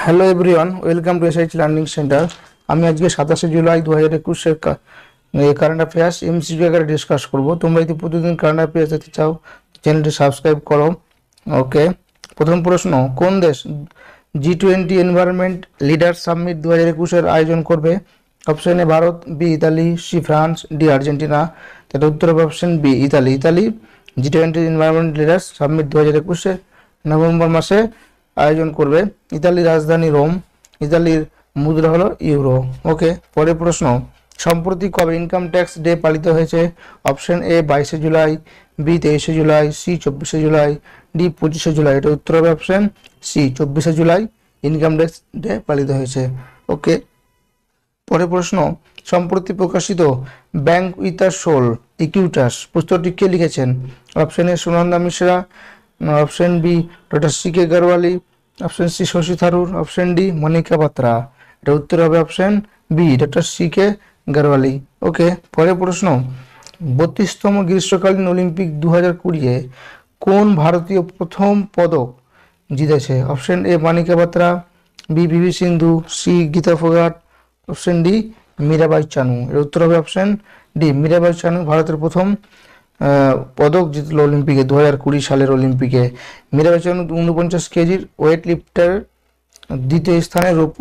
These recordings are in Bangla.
Hello everyone, welcome to SIT learning centre. আমি আজকে 27 জুলাই 2021 কারেন্ট অ্যাফেয়ার্স এমসিকিউ আকারে ডিসকাস করব। তোমরা যদি প্রতিদিন কারেন্ট অ্যাফেয়ার্স দেখতে চাও চ্যানেলটি সাবস্ক্রাইব করো। ওকে, প্রথম প্রশ্ন, কোন দেশ G20 এনভায়রনমেন্ট লিডার সামিট 2021 আয়োজন করবে? Option A Bharat, B Italy, C France, D Argentina. এটা উত্তর হবে option B Italy. Italy G20 environment leaders summit 2021 November মাসে আয়োজন করবে। ইতালির রাজধানী রোম। ইতালির মুদ্রা হলো ইউরো। ওকে, পরের প্রশ্ন, সম্প্রতি কবে ইনকাম ট্যাক্স ডে পালিত হয়েছে? Option A 22 July, B 23 July, C 24 July, D 25 July. এটা উত্তর হবে option C 24 July income tax day পালিত হয়েছে। ওকে, পরের প্রশ্ন, সম্প্রতি প্রকাশিত bank with a soul Equitas পুস্তকটি কে লিখেছেন? Option A Sunanda Mishra, option B doctor C K Garwali, option C Shashi Tharoor, option D Monika Batra. এটা উত্তর হবে option B doctor C K Garwali. ওকে, পরের প্রশ্ন, 32তম গ্রীষ্মকালীন অলিম্পিক 2020 কোন ভারতীয় প্রথম পদক জিতেছে? Option A Manika Batra, B PV Sindhu, C Geeta Phogat, option D Mirabai Chanu. এর উত্তর হবে অপশন ডি মীরাবাই চানু ভারতের প্রথম পদক জিতল অলিম্পিকে 2020 সালের অলিম্পিকে। মীরাবাই চানু 49 কেজির ওয়েট লিফটার দ্বিতীয় স্থানে রৌপ্য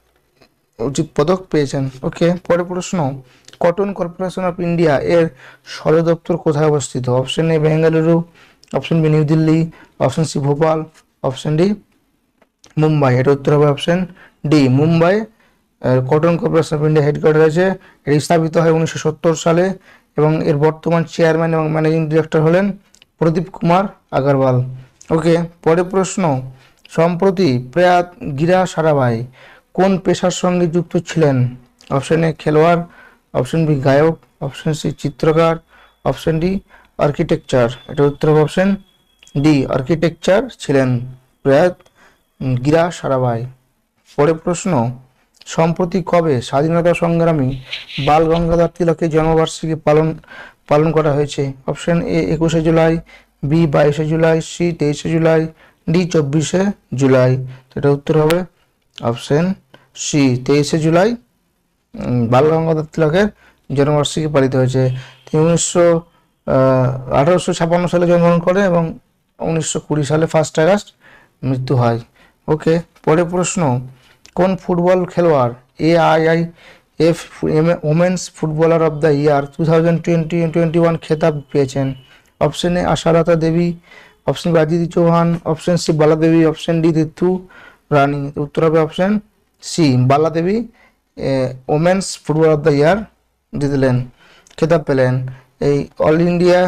পদক পেয়েছেন। ওকে, পরের প্রশ্ন, কটন কর্পোরেশন অফ ইন্ডিয়া এর সদর দপ্তর কোথায় অবস্থিত? Option A Bengaluru, option B New Delhi, option C Bhopal, option D Mumbai. এটা উত্তর হবে option D Mumbai cotton corporation of India headquarter আছে। এটি স্থাপিত হয় 1970 সালে এবং এর বর্তমান চেয়ারম্যান এবং ম্যানেজিং ডিরেক্টর হলেন প্রদীপ কুমার আগরওয়াল। ওকে, পরের প্রশ্ন, সম্প্রতি প্রয়াত গিরা সারাভাই কোন পেশার সঙ্গে যুক্ত ছিলেন? অপশন এ খেলোয়াড়, অপশন বি গায়ক, অপশন সি চিত্রকার, অপশন ডি আর্কিটেকচার। এটা উত্তর হবে অপশন ডি আর্কিটেকচার ছিলেন প্রয়াত গিরা সারাভাই। পরের প্রশ্ন, সম্প্রতি কবে স্বাধীনতা সংগ্রামী বাল গঙ্গাধর তিলকের জন্মবার্ষিকী পালন করা হয়েছে? Option A 21 July, B 22 July, C 23 July, D 24 July. এটা উত্তর হবে option C 23 July Bal Gangadhar তিলকের জন্মবার্ষিকী পালিত হয়েছে। তিনি 1856 সালে জন্মগ্রহণ করেন এবং 1920 সালে 1 আগস্ট মৃত্যু হয়। ওকে, পরের প্রশ্ন, কোন ফুটবল খেলোয়াড় AIIF women's footballer of the year 2020-21 খেতাব পেয়েছেন? Option A Ashalata Devi, option B Aditi Chauhan, option C Bala Devi, option D ঋতু রানী। উত্তর হবে option C Bala Devi women's football of the year জিতলেন, খেতাব পেলেন। এই অল ইন্ডিয়া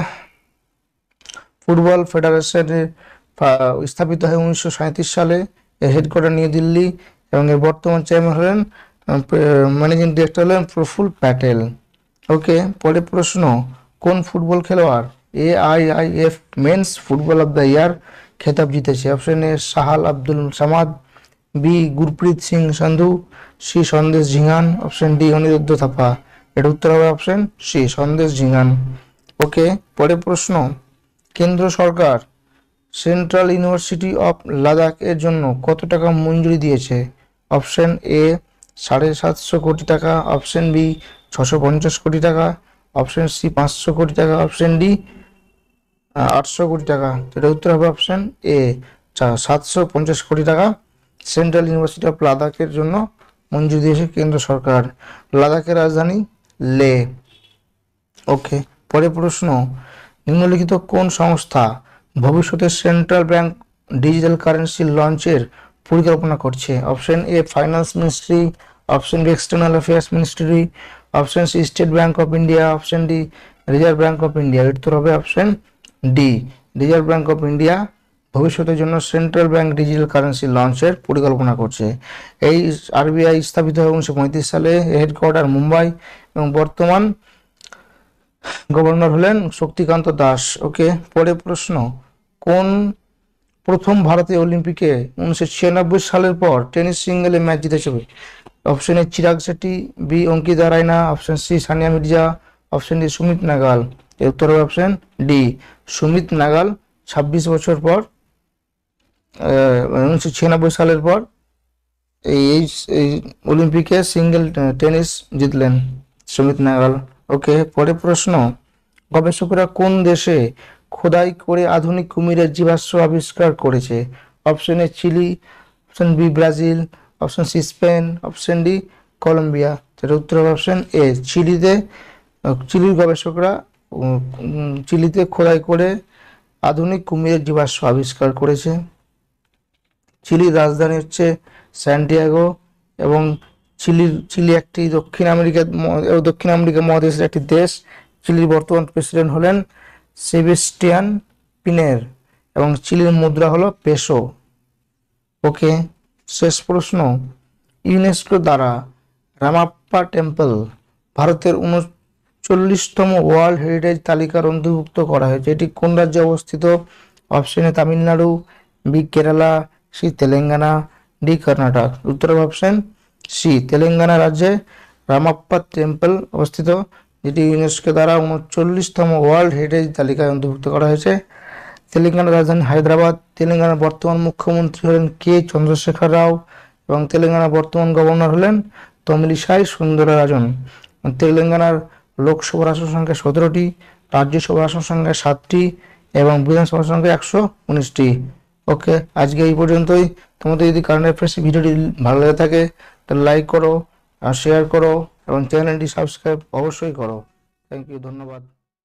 ফুটবল ফেডারেশনের স্থাপিত হয় 1937 সালে। এর হেডকোয়ার্টার নিউ দিল্লি এবং এর বর্তমান চেয়ারম্যান হলেন ম্যানেজিং ডিরেক্টর হলেন প্রফুল প্যাটেল। ওকে, পরের প্রশ্ন, কোন ফুটবল খেলোয়াড় AIIF men's football of the year খেতাব জিতেছে? Option A Sahal Abdul Samad, B Gurpreet Singh Sandhu, C Sandesh Jhingan, option D Anirudh Thapa. এর উত্তর হবে option C Sandesh Jhingan. Okay, পরের প্রশ্ন, কেন্দ্র সরকার সেন্ট্রাল ইউনিভার্সিটি অফ লাদাখ এর জন্য কত টাকা মঞ্জুরি দিয়েছে? অপশন এ 750 কোটি টাকা, অপশন বি 650 কোটি টাকা, অপশন সি 500 কোটি টাকা, অপশন ডি 800 কোটি টাকা। এটা উত্তর হবে অপশন এ 750 কোটি টাকা সেন্ট্রাল ইউনিভার্সিটি অফ লাদাখের জন্য মঞ্জুরি দিয়েছে কেন্দ্র সরকার। লাদাখের রাজধানী লে। ওকে, পরের প্রশ্ন, নিম্নলিখিত কোন সংস্থা ভবিষ্যতে সেন্ট্রাল ব্যাংক ডিজিটাল কারেন্সি লঞ্চের পরিকল্পনা করছে? Option A finance ministry, option B external affairs ministry, option C State Bank of India, option D Reserve Bank of India. উত্তর হবে option D Reserve Bank of India ভবিষ্যতের জন্য সেন্ট্রাল ব্যাংক ডিজিটাল কারেন্সি লঞ্চের পরিকল্পনা করছে। এই RBI স্থাপিত হয় 1935 সালে। হেডকোয়ার্টার মুম্বাই এবং বর্তমান গভর্নর হলেন শক্তিকান্ত দাস। ওকে, পরের প্রশ্ন, কোন প্রথম ভারতীয় অলিম্পিকে 1996 সালের পর টেনিস সিঙ্গেলে ম্যাচ জিতেছে? Option A Chirag Shetty, B Ankita Raina, option C Sania Mirza, option D Sumit Nagal. এর উত্তর হবে অপশন ডি সুমিত নাগাল 26 বছর পর 1996 সালের পর এই অলিম্পিকে সিঙ্গেল টেনিস জিতলেন সুমিত নাগাল। ওকে, পরের প্রশ্ন, গবেষকরা কোন দেশে খোদাই করে আধুনিক কুমিরের জীবাশ্ম আবিষ্কার করেছে? Option A Chile, option B Brazil, option C Spain, option D Colombia. যেটা উত্তর হবে অপশন এ চিলিতে। চিলির গবেষকরা চিলিতে খোদাই করে আধুনিক কুমিরের জীবাশ্ম আবিষ্কার করেছে। চিলির রাজধানী হচ্ছে স্যান্টিয়াগো এবং চিলি একটি দক্ষিণ আমেরিকা মহাদেশের একটি দেশ। চিলির বর্তমান প্রেসিডেন্ট হলেন সেবেস্টিয়ান পিনের এবং চিলির মুদ্রা হলো পেসো। ওকে, শেষ প্রশ্ন, ইউনেস্কো দ্বারা রামাপ্পা টেম্পল ভারতের 39তম ওয়ার্ল্ড হেরিটেজ তালিকার অন্তর্ভুক্ত করা হয়েছে। এটি কোন রাজ্যে অবস্থিত? Option A Tamil Nadu, B Kerala, C Telangana, D Karnataka. উত্তর অপশন সি তেলেঙ্গানা রাজ্যে রামাপ্পা টেম্পল অবস্থিত, যেটি ইউনেস্কো দ্বারা 39তম ওয়ার্ল্ড হেরিটেজ তালিকায় অন্তর্ভুক্ত করা হয়েছে। তেলেঙ্গানার রাজধানী হায়দ্রাবাদ। তেলেঙ্গানার বর্তমান মুখ্যমন্ত্রী হলেন কে চন্দ্রশেখর রাও এবং তেলেঙ্গানার বর্তমান গভর্নর হলেন তমিলিসাই সুন্দররাজন। তেলেঙ্গানার লোকসভার আসন সংখ্যা 17টি, রাজ্যসভার আসন সংখ্যা 7টি এবং বিধানসভার সংখ্যা 119টি। ওকে, আজকে এই পর্যন্তই। তোমাদের যদি কারেন্ট অ্যাফেয়ার্স ভিডিওটি ভালো লেগে থাকে তাহলে লাইক করো আর শেয়ার করো এবং চ্যানেলটি সাবস্ক্রাইব অবশ্যই করো। থ্যাংক ইউ, ধন্যবাদ।